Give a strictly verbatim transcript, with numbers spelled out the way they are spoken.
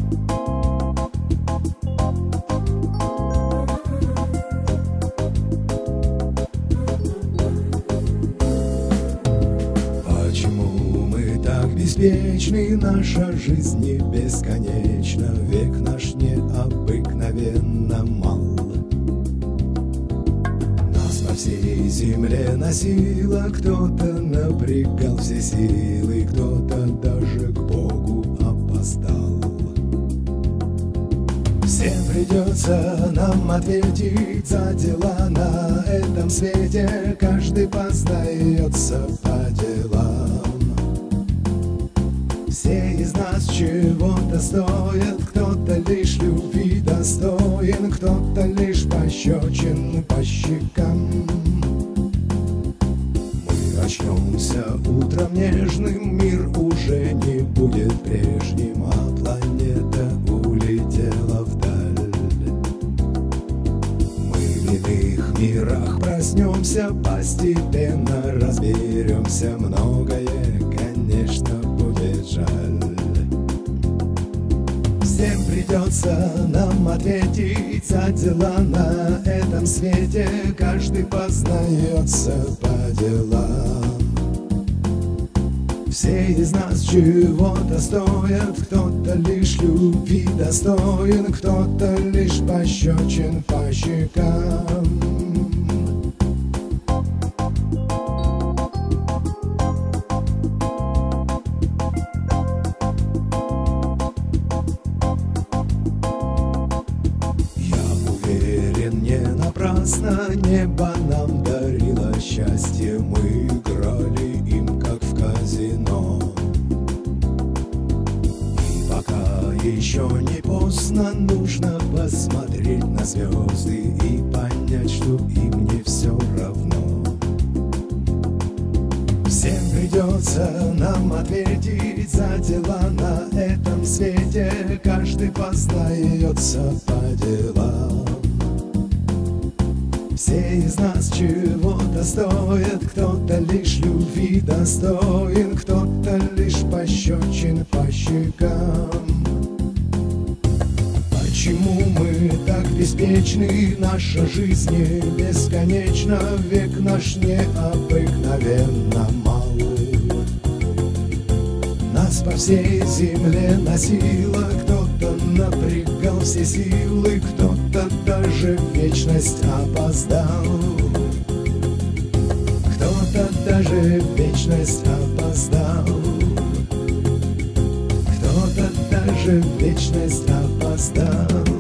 Почему мы так беспечны? Наша жизнь не бесконечна, век наш необыкновенно мал. Нас по всей земле носило, кто-то напрягал все силы, кто-то даже к Богу опоздал. Всем придется нам ответить за дела на этом свете, каждый познается по делам. Все из нас чего-то стоят, кто-то лишь любви достоин, кто-то лишь пощечин по щекам. Мы очнемся утром нежным, мир уже не будет прежним, а планета улетела вдаль. Мы в иных мирах проснемся, постепенно разберемся, многое, конечно, будет жаль. Всем придется нам ответить за дела на этом свете, каждый познается по делам. Все из нас чего-то стоят, кто-то лишь любви достоин, кто-то лишь пощечин по щекам. Небо нам дарило счастье, мы играли им, как в казино. И пока еще не поздно, нужно посмотреть на звезды и понять, что им не все равно. Всем придется нам ответить за дела на этом свете, каждый познается по делам. Все из нас чего-то стоят, кто-то лишь любви достоин, кто-то лишь пощечин по щекам. Почему мы так беспечны? Наша жизнь не бесконечна, век наш необыкновенно мал. Нас по всей земле носило, кто-то напрягал все силы, кто-то даже в вечность опоздал. Кто-то даже в вечность опоздал. Кто-то даже в вечность опоздал.